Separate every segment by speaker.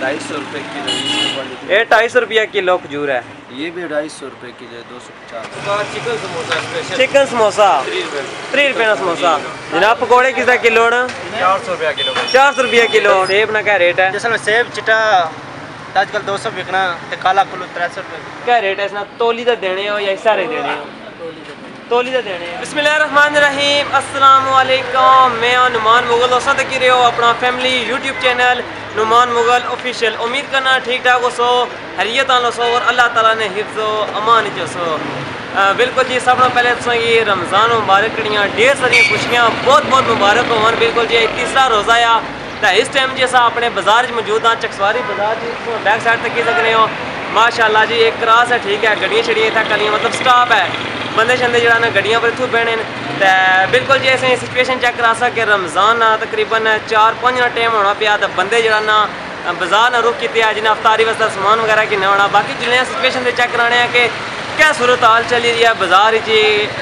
Speaker 1: 250 रुपये किलो।
Speaker 2: ये 250 रुपया किलो खजूर है।
Speaker 1: ये भी 250 रुपये किलो, 250।
Speaker 2: Chicken samosa special, chicken samosa 3 रुपये का समोसा। जनाब पकौड़े किस किलो ना?
Speaker 1: 400 रुपया किलो।
Speaker 2: 400 रुपया किलो। सेब ना क्या रेट है?
Speaker 1: जैसे सेब चिट्टा आजकल 200 बिकना, काला किलो 300 रुपये।
Speaker 2: क्या रेट है इसना? तोली तो देने हो या सारे देने हो? तोली तो देने हैं। बिस्मिल्लाहिर्रहमानिर्रहीम, अस्सलाम वालेकुम। मैं नुमान मुगल दोस्तों तक रहे हो अपना family YouTube channel Numan Mughal official. उम्मीद करना ठीक ठाक हो सो, हरियत आलो सो और अल्लाह ताला ने हिफ्ज़ो अमान चो सो। बिल्कुल जी, सब पहले तो रमज़ान मुबारक कड़ियाँ ढेर सारी खुशियाँ बहुत बहुत मुबारक हो। बिल्कुल जी तीसरा रोज़ा आ तो इस टाइम जैसा अपने बाजार मौजूद हाँ, चकसवारी बाजार जी बैक साइड तक ही सकने हो। माशाल्लाह जी एक क्रास है, ठीक है, गड्डियाँ छड़ियाँ इतना कलियाँ मतलब स्टाफ है, बंदे शंदे जो ना गड्डियाँ पर इतों बहने तो बिल्कुल जी ऐसे सिचुएशन चेक करा सके। रमज़ान ना तकरीबन 4-5 ना टाइम होना पाया तो बंदे जो ना बाजार ना रुक किए जिन्हें अफ्तारी वास्ते समान वगैरह कि होना। बाकी जिले सिचुएशन से चेक कराने हैं कि क्या सूरत हाल चली रही है बाजार जी,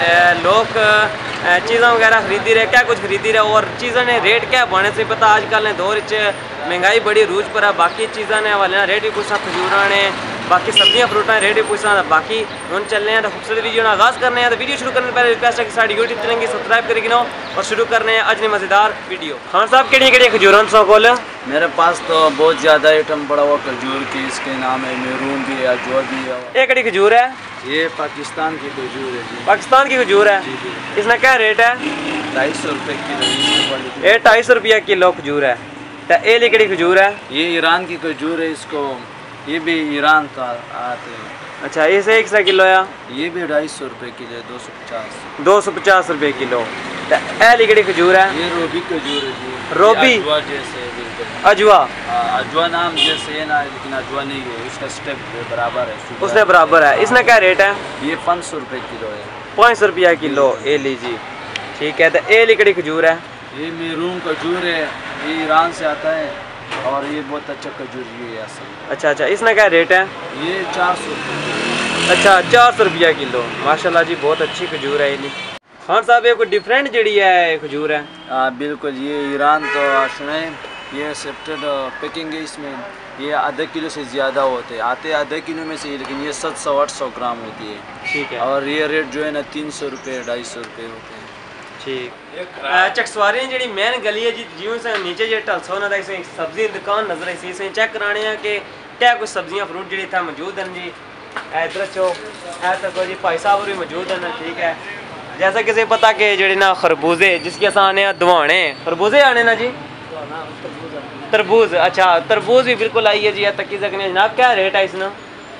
Speaker 2: लोग चीज़ा वगैरह खरीदी रहे, क्या कुछ खरीदी रहे और चीज़ों ने रेट क्या बने से पता। आजकल ने दौर महंगाई बड़ी रूज पर है। बाकी चीज़ों ने वाले रेट भी पूछना, खजूर ने बाकी सब्जियां फ्रूटा रेट भी पूछना। बाकी हम चलने हैं तो खूबसूरत वीडियो आगाज़ करने हैं। तो वीडियो शुरू करने पहले रिक्वेस्ट है कि साड़ी यूट्यूब चैनल की सब्सक्राइब करके ना और शुरू करने हैं आज ने मज़ेदार वीडियो। खान साहब केड़ी खजूर सौ कोल?
Speaker 1: मेरे पास तो बहुत ज़्यादा आइटम पड़ा हुआ खजूर की, इसके नाम है मेरून भी है, जो भी है।
Speaker 2: ये कड़ी खजूर है?
Speaker 1: ये पाकिस्तान की खजूर है जी।
Speaker 2: पाकिस्तान की खजूर है
Speaker 1: जी।
Speaker 2: इसका क्या रेट है?
Speaker 1: 250 रुपये किलो।
Speaker 2: ये 250 रुपया किलो खजूर है। तो ये लिकड़ी खजूर है? ये
Speaker 1: ईरान की खजूर है, इसको ये भी ईरान का आते हैं।
Speaker 2: अच्छा, इसे 100 किलो या?
Speaker 1: ये भी 250 रुपये किलो, 250।
Speaker 2: 250 रुपये किलो। तो ये लिकड़ी खजूर है?
Speaker 1: ये रोबी खजूर है जी।
Speaker 2: रोबी
Speaker 1: अजवा जैसे बिल्कुल।
Speaker 2: अजवा?
Speaker 1: अजवा नाम जैसे है ना, लेकिन अजवा नहीं है, उसका स्टेप बराबर है,
Speaker 2: उसने बराबर है। इसका क्या रेट है?
Speaker 1: ये 500 रुपये किलो है।
Speaker 2: 500 रुपया किलो। ये लीजिए, ठीक है। तो ये लिकड़ी खजूर है?
Speaker 1: ये मेरून खजूर है, ये ईरान से आता है और ये बहुत अच्छा खजूर है असल।
Speaker 2: अच्छा अच्छा, इसका क्या रेट है?
Speaker 1: ये 400 रुपये।
Speaker 2: अच्छा, 400 रुपया किलो। माशाल्लाह जी बहुत अच्छी खजूर है। ये खान साहब ये कोई डिफरेंट जड़ी है खजूर है?
Speaker 1: बिल्कुल, ये ईरान तो सुने, ये एक्सेप्टेड पैकिंग है इसमें। ये आधा किलो से ज़्यादा होते हैं, आते आधा किलो में से, लेकिन ये 700-800 ग्राम होती है। ठीक है। और ये रेट जो है ना 300 रुपये 250 रुपये होते हैं।
Speaker 2: ठीक। चकसवारी जी मेन गली है जी, जियों से नीचे जो ढलसो ना सब्जी दुकान नजर आई सी चेक कराने हैं कि क्या कुछ सब्जियां फ्रूट जी इतना मौजूद हैं जी। इधर चो तक जी भाई साहब भी मौजूद हैं। ठीक है, जैसा किसी पता कि जड़ी ना खरबूजे जिसके अस आने दवाने खरबूजे आने ना जी, तरबूज। अच्छा, तरबूज भी बिल्कुल आई है जी, तकी सकने जनाब। क्या रेट है इसना?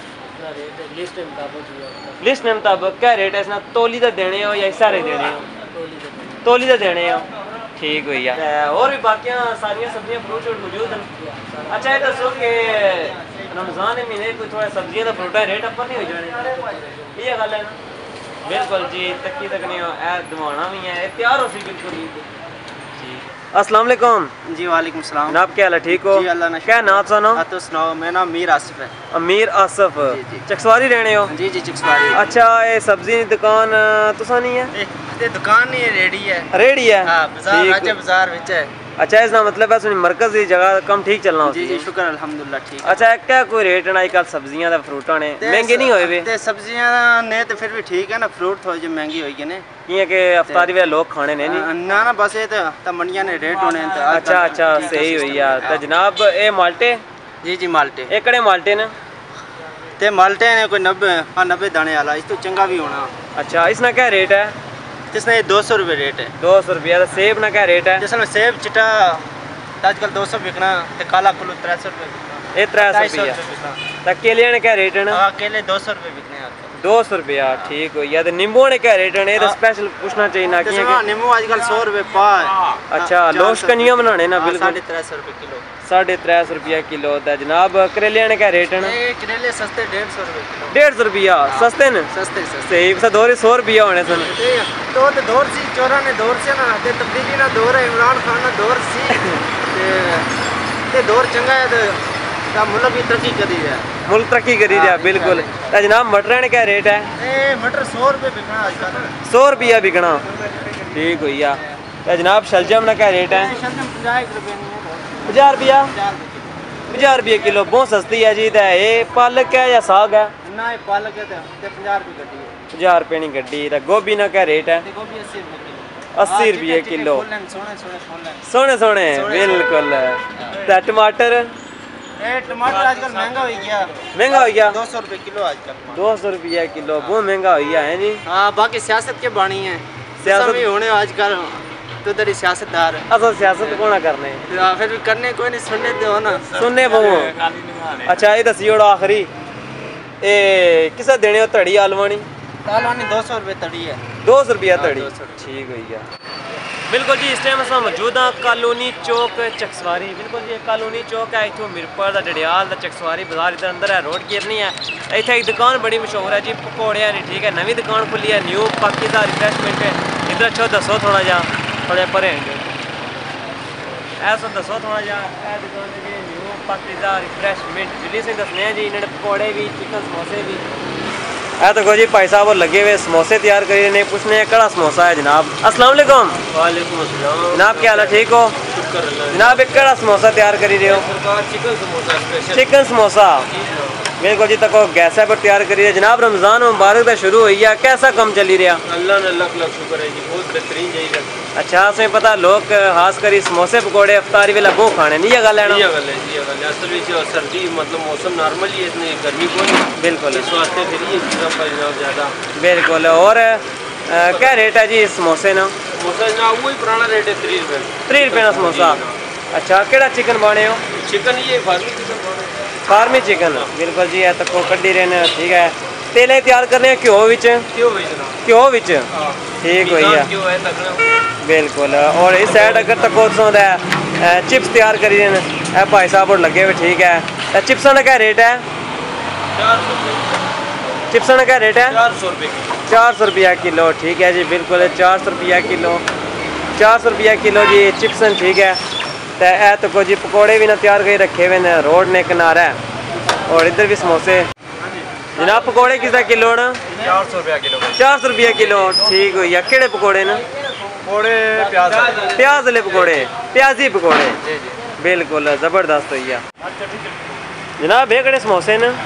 Speaker 2: लिस्ट के मुताबिक क्या रेट है इसना? तोली तो देने हो या सारे देने हो? तोली तो देने हो। ठीक हुई है। और भी बाकी सारिया सब्जियां फ्रूट मौजूद हैं। अच्छा, ये दसो कि रमज़ान के महीने कोई थोड़ा सब्जियां का फ्रूटा रेट अपर नहीं हो जाने, ये गल है ना? बिल्कुल जी, तकी तक नहीं हो दवाना भी है, तैयार हो सी बिल्कुल जी। अस्सलाम वालेकुम
Speaker 1: जी। वालेकुम सलाम।
Speaker 2: जनाब क्या हाल है? ठीक हो?
Speaker 1: जी अल्लाह ने।
Speaker 2: क्या नाम सुनो?
Speaker 1: तो सुनाओ। मेरा नाम अमीर आसिफ है।
Speaker 2: अमीर आसिफ।
Speaker 1: जी।
Speaker 2: चकसवारी रहने हो?
Speaker 1: जी चकसवारी।
Speaker 2: अच्छा, ये सब्जी की दुकान तुसा नहीं है?
Speaker 1: ये दुकान नहीं है, रेडी है।
Speaker 2: रेडी है?
Speaker 1: हाँ, बाजार राजा बाजार विच है।
Speaker 2: अच्छा, इसका मतलब है सुनी मरकज की जगह कम ठीक चलना होती है।
Speaker 1: जी शुक्र अल्हम्दुलिल्लाह ठीक।
Speaker 2: अच्छा, क्या कोई रेट ना आजकल सब्जियां दा फ्रूटां ने महंगे नहीं होए वे?
Speaker 1: ते सब्जियां ने तो फिर भी ठीक है ना, फ्रूट थोड़ी जी महंगी होई के ने
Speaker 2: किया के अफ्तारी वे लोग खाने ने नहीं
Speaker 1: ना बस ये तो मंडियां ने रेट होने।
Speaker 2: अच्छा अच्छा, सही हुई यार। तो जनाब ये माल्टे? जी
Speaker 1: माल्टे।
Speaker 2: ये कड़े माल्टे ने?
Speaker 1: ते माल्टे ने कोई 90 दाने वाला, इस तो चंगा भी होना।
Speaker 2: अच्छा, इसका क्या रेट है?
Speaker 1: इसमें 200 रुपये रेट है।
Speaker 2: 200 रुपया। सेब ना क्या रेट है?
Speaker 1: जिसमें सेब चिट्टा आजकल 200 बिकना, काला किलो 300 रुपये बिकना।
Speaker 2: ये 300 रुपया। केले ने क्या रेट है ना?
Speaker 1: केले 200 रुपये बिकने हैं।
Speaker 2: 200 रुपया। ठीक हो या? नींबू ने क्या रेट है? तो स्पेशल पूछना चाहिए ना कि
Speaker 1: नींबू आजकल 100 रुपये पा है।
Speaker 2: अच्छा, लोग कनिया बनाने ना बिल्कुल
Speaker 1: 350 रुपये किलो।
Speaker 2: 350 रुपया किलो। जनाब करेले ने क्या रेट है ना?
Speaker 1: करेले सस्ते 150 रुपये किलो।
Speaker 2: 150 रुपया सस्ते ने?
Speaker 1: सस्ते
Speaker 2: सही दौर 100 रुपया होने सन।
Speaker 1: तो दौर सी चोरा ने दौर से ना तब्दीली ना दौर है, इमरान खान ना दौर सी ते दौर चंगा है तो मुल्क भी तरक्की करी है।
Speaker 2: मुल्क तरक्की करी है बिल्कुल। जनाब मटर ने क्या रेट है?
Speaker 1: मटर 100 रुपये बिकना आजकल।
Speaker 2: 100 रुपया बिकना। ठीक हुई जनाब शलजम ना क्या रेट है?
Speaker 1: 50 रुपये।
Speaker 2: 50 रुपया? 50 रुपये किलो, बहुत सस्ती है जी। तो ये पालक है या साग है?
Speaker 1: ना ये पालक है तो 50 रुपये गड्डी है।
Speaker 2: 50 रुपये नहीं गड्डी। तो गोभी ना क्या रेट है?
Speaker 1: गोभी 80 रुपये किलो।
Speaker 2: 80 रुपये किलो।
Speaker 1: सोने
Speaker 2: सोने बिल्कुल। तो टमाटर?
Speaker 1: टमाटर आजकल महंगा हो गया।
Speaker 2: महंगा हो गया?
Speaker 1: 200 रुपये किलो आजकल।
Speaker 2: 200 रुपये किलो, बहुत महंगा हो गया है जी।
Speaker 1: हाँ, बाकी सियासत के बाणी है,
Speaker 2: सियासत
Speaker 1: होने आजकल तो तेरी सियासतदार।
Speaker 2: अच्छा, सियासत कौन करने?
Speaker 1: फिर भी करने कोई नहीं, सुनने दो ना।
Speaker 2: सुनने बहु। अच्छा, ये दसी ओड़ा आखिरी ए किसा देने हो तड़ी आलवानी?
Speaker 1: आलवानी 200 रुपये तड़ी है।
Speaker 2: 200 रुपया तड़ी, ठीक हो गया। बिल्कुल जी, इस टाइम अस मौजूद हाँ कॉलोनी चौक चकसवारी। बिल्कुल जी, कॉलोनी चौक है, इतों मिरपुर का डडियाल का चकसवारी बाजार इधर अंदर है, रोड गिरनी है। इतने एक दुकान बड़ी मशहूर है जी पकौड़े की, ठीक है, नवी दुकान खुली है, न्यू पाकिस्तान रिफ्रेशमेंट है। इधर अच्छो दसो थोड़ा जा परे ऐसा दसो थोड़ा जा दुकान है न्यू पाकिस्तान रिफ्रेशमेंट दिल्ली से दसने हैं जी। इन्होंने पकौड़े भी, चिकन समोसे भी। देखो जी भाई साहब लगे हुए समोसे तैयार करिए ने, पूछने कड़ा समोसा है जनाब। अस्सलाम वालेकुम।
Speaker 1: वालेकुम अस्सलाम
Speaker 2: जनाब, क्या हाल है, ठीक हो जनाब? एक कड़ा समोसा तैयार करी रहे हो?
Speaker 1: Chicken samosa special.
Speaker 2: Chicken samosa बिल्कुल जी। तक गैस पर तैयार करिए जनाब। रमजान मुबारक तो शुरू हुई है, कैसा कम चली रहा?
Speaker 1: अल्लाह ने लख लख शुक्र है जी, बहुत बेहतरीन जाइए।
Speaker 2: अच्छा, से पता लोग खास करी समोसे पकौड़े अफ्तारी वेला बहुत खाने नहीं गल है
Speaker 1: ना। असल में सर्दी मतलब मौसम नॉर्मल ही है, इतनी गर्मी को
Speaker 2: बिल्कुल
Speaker 1: इस वास्ते फिर ये चीज़ों का ज़्यादा
Speaker 2: बिल्कुल। और क्या रेट है जी समोसे ना?
Speaker 1: समोसा जनाब वही पुराना रेट है 30 रुपये।
Speaker 2: 30 रुपये का समोसा। अच्छा, केड़ा चिकन बने हो?
Speaker 1: चिकन ये फार्मी चिकन बने।
Speaker 2: फार्मी चिकन बिल्कुल जी। तक कड्डी रहे, ठीक है। तेल तैयार करने घ्यो विच? घ्यो विच, ठीक हो गया बिल्कुल। और इस साइड अगर तक चिप्स तैयार करी रहे भाई साहब और लगे हुए, ठीक है। चिप्स का क्या रेट है?
Speaker 1: 400।
Speaker 2: चिप्स का क्या रेट है?
Speaker 1: 400 रुपये।
Speaker 2: 400 रुपया किलो, ठीक है जी बिल्कुल। 400 रुपया किलो, 400 रुपया किलो जी चिप्सन, ठीक है। तो को जी पकौड़े भी ना तैयार कर रखे हुए ने, रोड ने किनारा है। और इधर भी समोसे जनाब। पकौड़े किस किलो ना?
Speaker 1: 400 रुपया किलो।
Speaker 2: 400 रुपया किलो, ठीक हो गया। केड़े पकौड़े ना?
Speaker 1: पकौड़े
Speaker 2: प्याज वाले पकौड़े, प्याजी पकौड़े बिल्कुल ज़बरदस्त हो गया जनाब। ये कड़े समोसे न?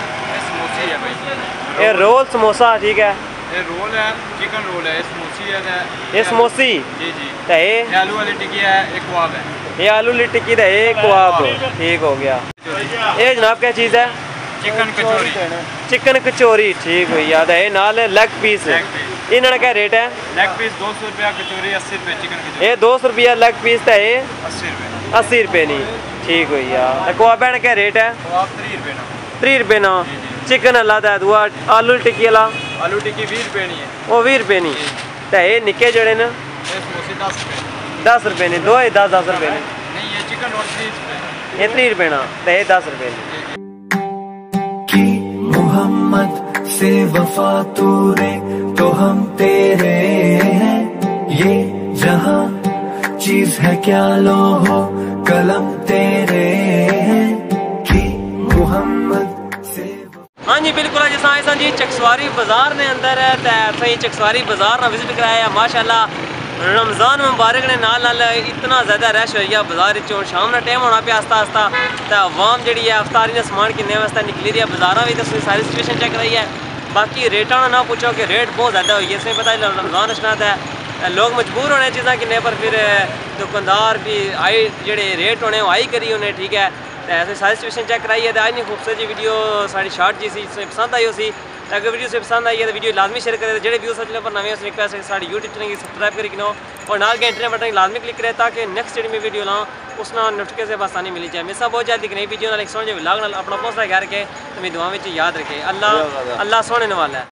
Speaker 2: ये रोल समोसा, ठीक है।
Speaker 1: ये रोल है, चिकन रोल है, समोसी है।
Speaker 2: ये समोसी
Speaker 1: जी जी।
Speaker 2: ये
Speaker 1: आलू वाली टिक्की है, एक कबाब है।
Speaker 2: ये आलू वाली टिक्की है, एक कबाब, ठीक हो गया। ये जनाब क्या चीज़ है?
Speaker 1: चिकन कचौरी।
Speaker 2: चिकन कचौरी, ठीक हुई याद है। नाल लेग पीस, इन्होंने क्या रेट है?
Speaker 1: लेग पीस 200 रुपया, कचौरी 80 रुपये। चिकन कचौरी
Speaker 2: ये 200 रुपया लेग पीस है, ये
Speaker 1: 80 रुपये।
Speaker 2: 80 रुपये नहीं, ठीक हुई यार। कबाब का क्या रेट है?
Speaker 1: कबाब 30 रुपये ना।
Speaker 2: 30 रुपये ना। चिकन अलग है, दुआ आलू टिक्की वाला?
Speaker 1: आलू टिक्की 20 रुपये नहीं है,
Speaker 2: वो 20 रुपये नहीं। तो ये निक्के जड़े न?
Speaker 1: समोसे 10 रुपये।
Speaker 2: 10 रुपये नहीं, दो 10 रुपये
Speaker 1: नहीं। ये चिकन रोल 30 रुपये।
Speaker 2: ये 30 रुपये ना, तो ये 10 रुपये नहीं।
Speaker 3: मोहम्मद से वफा तूने तो हम तेरे हैं, ये जहां चीज है क्या लोहो कलम तेरे हैं कि मोहम्मद से।
Speaker 2: हाँ जी बिल्कुल, जिस आए जी चकसवारी बाजार ने अंदर है, तो सही चकसवारी बाजार ना विजिट कराया। माशाल्लाह रमज़ान मुबारक ने नाल इतना ज़्यादा रश हो गया बाजार। शाम का टाइम होना पे आस्ता आस्ता, तो अवाम जी है अफ्तारी ने समान किन्ने वास्ते निकली रही है बाजार भी। तो सारी सिचुएशन चेक रही है। बाकी रेटा ना पूछो कि रेट बहुत ज़्यादा हुई है। इसमें पता है रमज़ान स्टार्ट है, लोग मजबूर होने चीज़ा किन्ने पर, फिर दुकानदार भी आई जेडे रेट होने आई करी उन्हें, ठीक है। तो ऐसे सारी सिचुएशन चेक कराई है। तो आज नहीं खूबसूरत जी वीडियो साड़ी शार्ट जी सी पसंद आई उसी। अगर वीडियो से पसंद आई है तो वीडियो लाजमी शेयर करें। जो व्यूज चैनल पर नवे रिक्वेस्ट है साड़ी यूट्यूब चैनल की सब्सक्राइब करके नो, और नाल के इंटरनेट बटन लाजमी क्लिक करें ताकि नेक्स्ट वीडियो में वीडियो लाऊँ उसना नोटिफिकेशन से आसानी मिली जाए। मेरे साथ बहुत जल्दी नई वीडियो ना एक सोने व्लॉग अपना पहुँचता घर के, तो मेरी दुआ में याद रखे। अल्लाह सोने वाला है।